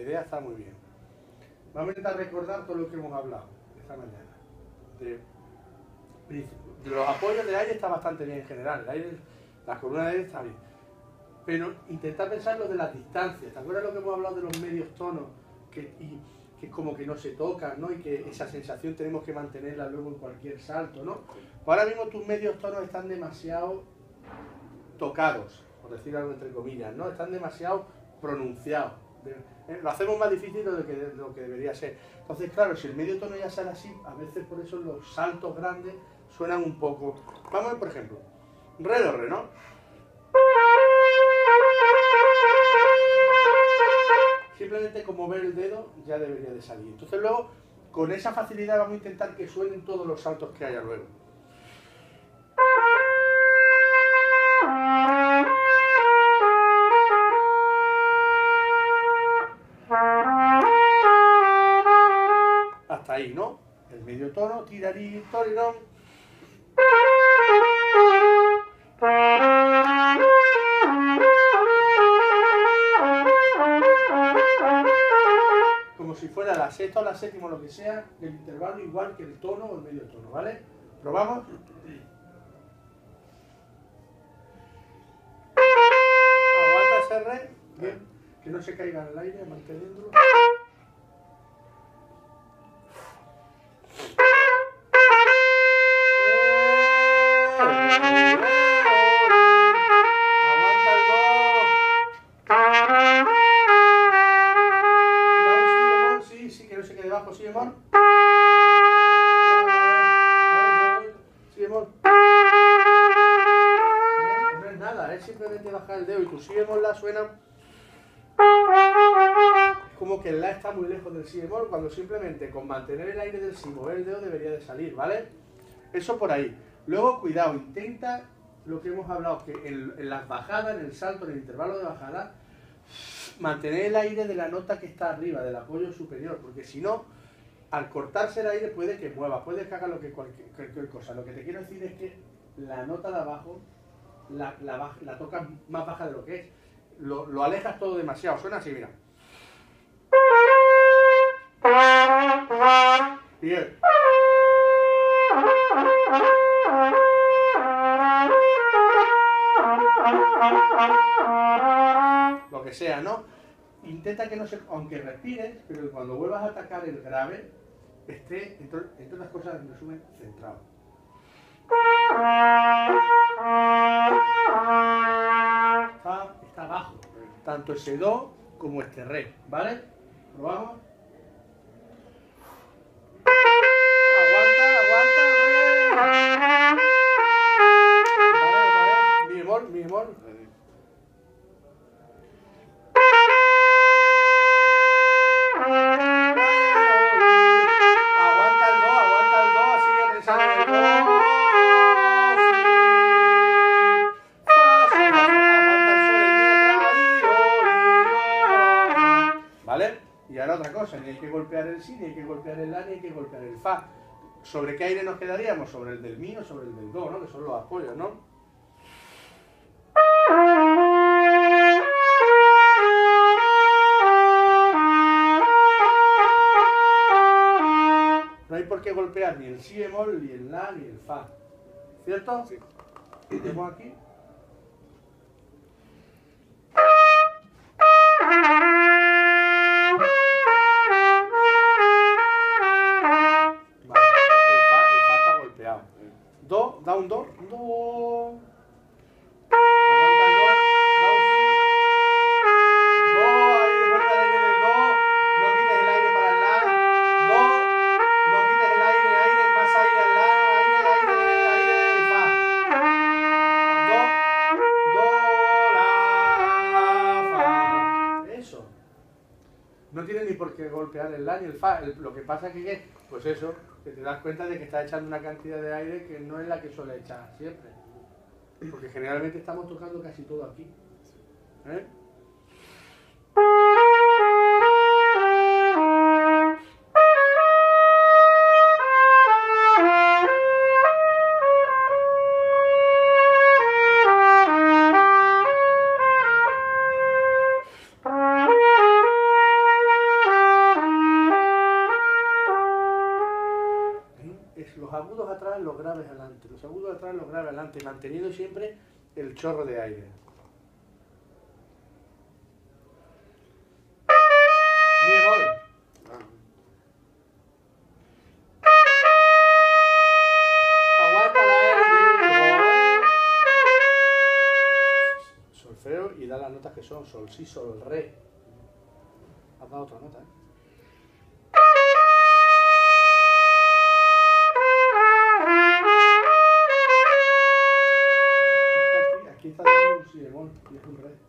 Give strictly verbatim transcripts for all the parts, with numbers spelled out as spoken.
idea está muy bien. Vamos a intentar recordar todo lo que hemos hablado esta mañana. De, de los apoyos de aire está bastante bien en general, el aire, la columna de aire está bien. Pero intentar pensar lo de las distancias. ¿Te acuerdas lo que hemos hablado de los medios tonos? Que, y, que es como que no se tocan, ¿no? Y que esa sensación tenemos que mantenerla luego en cualquier salto, ¿no? Pues ahora mismo tus medios tonos están demasiado tocados, por decir algo entre comillas, ¿no? Están demasiado pronunciados. ¿Eh? Lo hacemos más difícil de lo que, de lo que debería ser. Entonces, claro, si el medio tono ya sale así, a veces por eso los saltos grandes suenan un poco... Vamos a ver, por ejemplo, re do re, ¿no? Simplemente con mover el dedo ya debería de salir. Entonces luego, con esa facilidad vamos a intentar que suenen todos los saltos que haya luego. Hasta ahí, ¿no? El medio tono, tirarí, torirón. Como si fuera la sexta o la séptima o lo que sea, el intervalo igual que el tono o el medio tono, ¿vale? ¿Probamos? Aguanta ese re, bien, que no se caiga en el aire, manteniéndolo. Si bemol la suena, es como que el la está muy lejos del si bemol, cuando simplemente con mantener el aire del si, mover el dedo debería de salir, ¿vale? Eso por ahí. Luego, cuidado, intenta lo que hemos hablado, que en, en las bajadas, en el salto, en el intervalo de bajada, mantener el aire de la nota que está arriba, del apoyo superior, porque si no, al cortarse el aire puede que mueva, puede que haga lo que cualquier, cualquier cosa. Lo que te quiero decir es que la nota de abajo La, la, la tocas más baja de lo que es, lo, lo alejas todo demasiado, suena así, mira. Bien. Lo que sea, ¿no? Intenta que no se, aunque respires, pero cuando vuelvas a atacar el grave, esté, entre, entre otras cosas, en resumen, centrado. Está, está abajo, tanto ese do como este re, ¿vale? Probamos. Aguanta, aguanta, re. Vale, otra vez. Mi bemol, mi bemol. Aguanta el do, aguanta el do, sigue pensando en el do. Y ahora otra cosa, ni hay que golpear el si, ni hay que golpear el la, ni hay que golpear el fa. ¿Sobre qué aire nos quedaríamos? Sobre el del mi o sobre el del do, ¿no? Que son los apoyos, ¿no? No hay por qué golpear ni el si bemol, ni el la, ni el fa. ¿Cierto? Sí. Tenemos aquí. Do, da un do, do. Aguanta el do, da un si. Do, ahí vuelve el aire del do. No quites el aire para el la. Do, no quites el aire, aire, más aire al la. Aire, aire, aire, fa. Do, do, la, fa. Eso. No tiene ni por qué golpear el la ni el fa. El, lo que pasa es que, pues eso, que te das cuenta de que estás echando una cantidad de aire que no es la que suele echar siempre. Porque generalmente estamos tocando casi todo aquí. ¿Eh? los graves adelante, los agudos atrás, los graves adelante, manteniendo siempre el chorro de aire. Mi bemol. Aguanta el aire. Solfeo y da las notas que son sol, si, sol, re. Has dado otra nota, ¿eh? Aquí está dando un si bemol y es un re.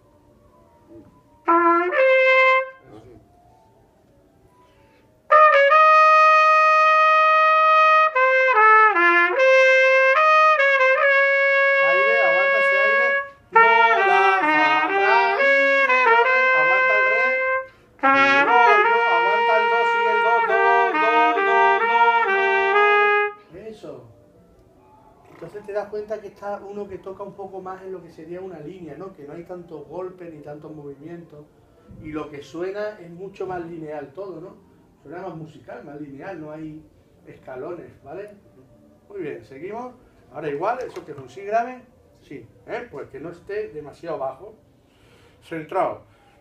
Aire, aguanta ese aire. Do, la, fa, ra, mi, re, do, re. Aguanta el re. Do, do, aguanta el do, sigue el do, do, do, do, do, do. Eso. Entonces te das cuenta que está uno que toca un poco más en lo que sería una línea, ¿no? Que no hay tantos golpes ni tantos movimientos. Y lo que suena es mucho más lineal todo, ¿no? Suena más musical, más lineal, no hay escalones, ¿vale? Muy bien, seguimos. Ahora igual, eso que es un si grave, sí, ¿eh? Pues que no esté demasiado bajo. Centrado.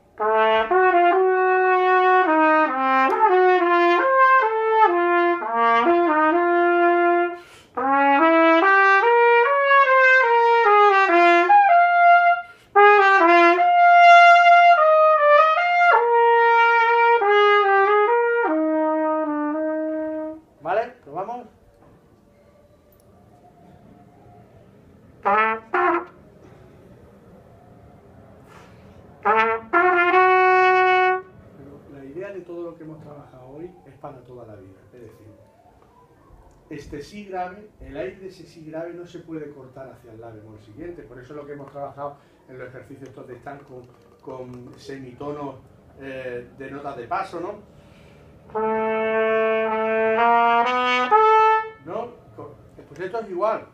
¿Vale? ¿Probamos? Pero la idea de todo lo que hemos trabajado hoy es para toda la vida. Es decir, este si grave, el aire de ese si grave no se puede cortar hacia el la bemol siguiente. Por eso es lo que hemos trabajado en los ejercicios estos de stand con, con semitonos eh, de notas de paso, ¿no? ¿No? Pues esto es igual.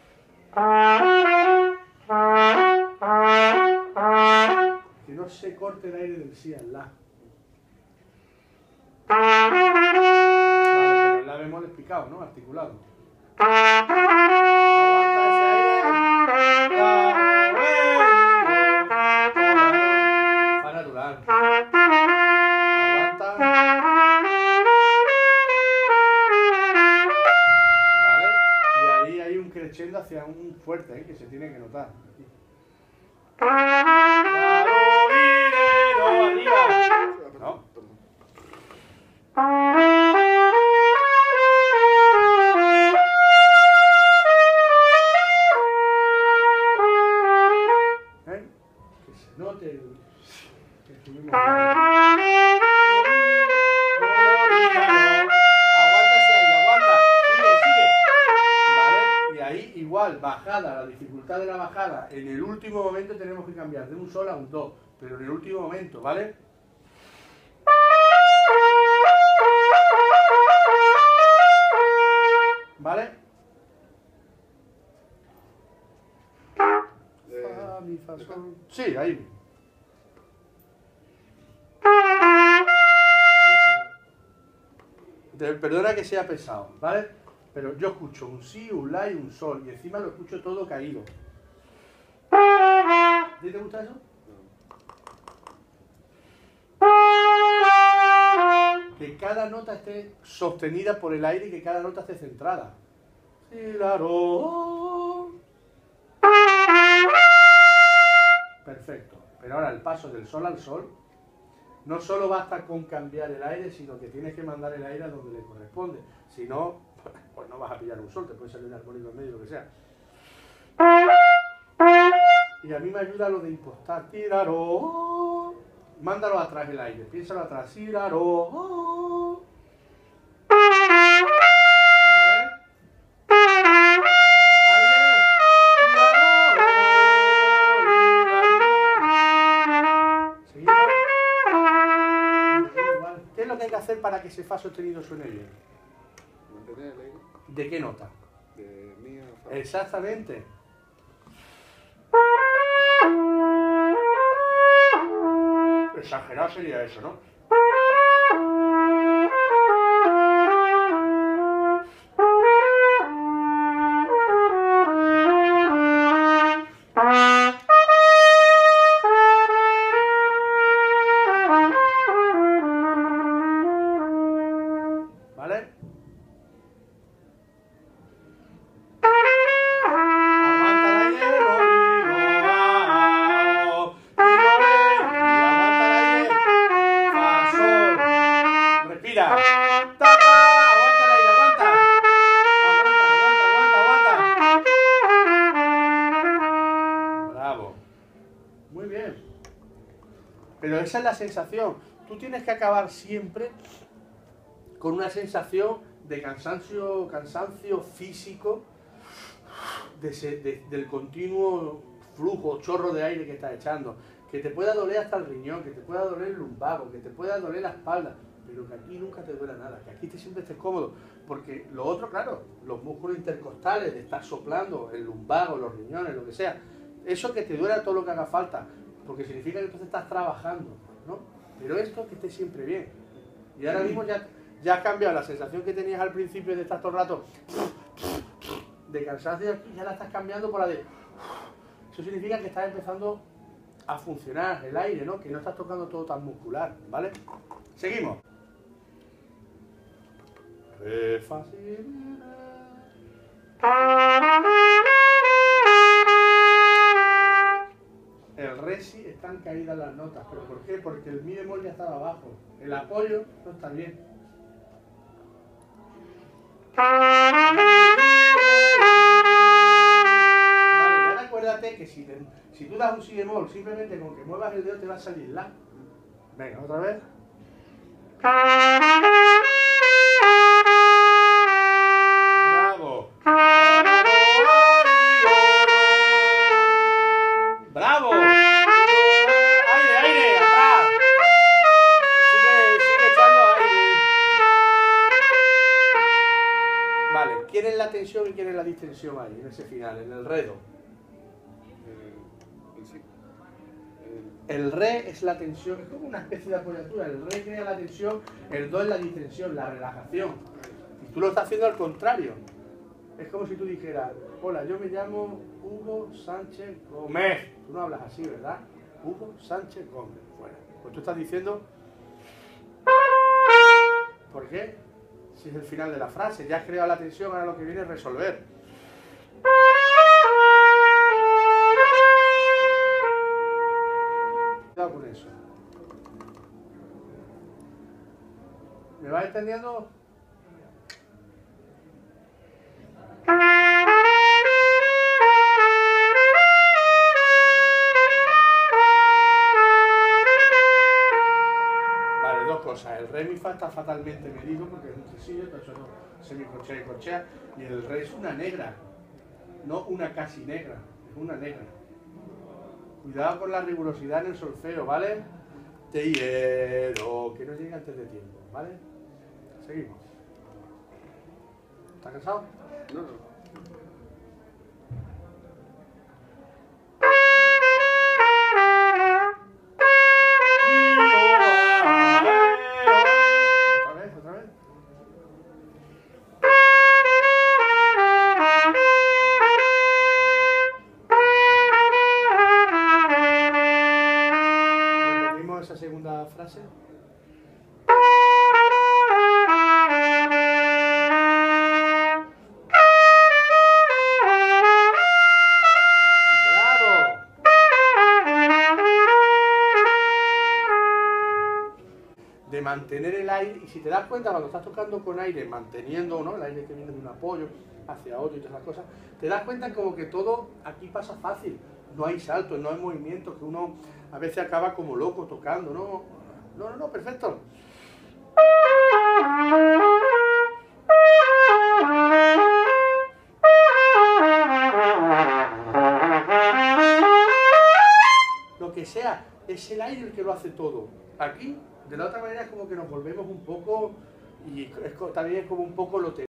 Que no se corte el aire del si al la. Vale, pero el la bemol es picado, ¿no? Articulado. Aguanta ese aire. Fa natural. Aguanta. Vale. Y ahí hay un crescendo hacia un fuerte, ¿eh? Que se tiene que notar. Aquí. ¿No? ¿Eh? Que se note el... que estuvimos... Aguanta ese aire, aguanta. Sigue, sigue. ¿Vale? Y ahí igual, bajada, la dificultad de la bajada. En el último momento tenemos que cambiar de un sol a un do. Pero en el último momento, ¿vale? ¿Vale? Fa, mi, fa, sol. Sí, ahí. Perdona que sea pesado, ¿vale? Pero yo escucho un si, un la y un sol. Y encima lo escucho todo caído. ¿A ti te gusta eso? Que cada nota esté sostenida por el aire y que cada nota esté centrada. Si, la, ro. Perfecto. Pero ahora el paso del sol al sol no solo basta con cambiar el aire, sino que tienes que mandar el aire a donde le corresponde. Si no, pues no vas a pillar un sol, te puede salir un armónico en medio, lo que sea. Y a mí me ayuda lo de impostar. Tiraro. Mándalo atrás el aire, piénsalo atrás. Tiraro. ¿Qué es lo que hay que hacer para que ese fa sostenido suene bien? Mantener el aire. ¿De qué nota? De mi a fa. Exactamente. Exagerado sería eso, ¿no? esa es la sensación. Tú tienes que acabar siempre con una sensación de cansancio, cansancio físico, de ese, de, del continuo flujo, chorro de aire que estás echando, que te pueda doler hasta el riñón, que te pueda doler el lumbago, que te pueda doler la espalda, pero que aquí nunca te duela nada, que aquí te siempre estés cómodo, porque lo otro, claro, los músculos intercostales, de estar soplando, el lumbago, los riñones, lo que sea, eso que te duela todo lo que haga falta, porque significa que entonces estás trabajando, ¿no? Pero esto que esté siempre bien. Y ahora mismo ya, ya has cambiado la sensación que tenías al principio de estar todo el rato de cansancio, aquí ya la estás cambiando por la de... Eso significa que estás empezando a funcionar el aire, ¿no? Que no estás tocando todo tan muscular, ¿vale? Seguimos. Re, fa, si, el re si están caídas las notas, ¿pero por qué? Porque el mi bemol ya estaba abajo, el apoyo no está bien. Vale, ya acuérdate que si, te, si tú das un si bemol, simplemente con que muevas el dedo te va a salir la. Venga, otra vez. Bravo. Bravo. Aire, aire, atrás. Sigue, sigue echando aire. Vale, ¿quién es la tensión y quién es la distensión ahí, en ese final, en el re do? El sí. El re es la tensión, es como una especie de apoyatura. El re crea la tensión, el do es la distensión, la relajación. Y tú lo estás haciendo al contrario. Es como si tú dijeras, hola, yo me llamo Hugo Sánchez Gómez. Tú no hablas así, ¿verdad? Hugo Sánchez Gómez. Bueno, pues tú estás diciendo... ¿Por qué? Si es el final de la frase, ya has creado la tensión, ahora lo que viene es resolver. Cuidado con eso. ¿Me vas entendiendo? Vale, dos cosas. El re mi fa está fatalmente medido porque es un tresillo, todo eso no semicorchea y corchea. Y el re es una negra, no una casi negra, es una negra. Cuidado con la rigurosidad en el solfeo, ¿vale? Te hiero, que no llegue antes de tiempo, ¿vale? Seguimos. ¿Estás cansado? No, no. Otra vez, otra vez. Repetimos esa segunda frase. De mantener el aire, y si te das cuenta cuando estás tocando con aire, manteniendo, ¿no?, el aire que viene de un apoyo hacia otro y todas esas cosas, te das cuenta como que todo aquí pasa fácil, no hay saltos, no hay movimientos, que uno a veces acaba como loco tocando, ¿no? No, no, no, perfecto. Lo que sea, es el aire el que lo hace todo. Aquí, de la otra manera, es como que nos volvemos un poco, y es, también es como un poco lo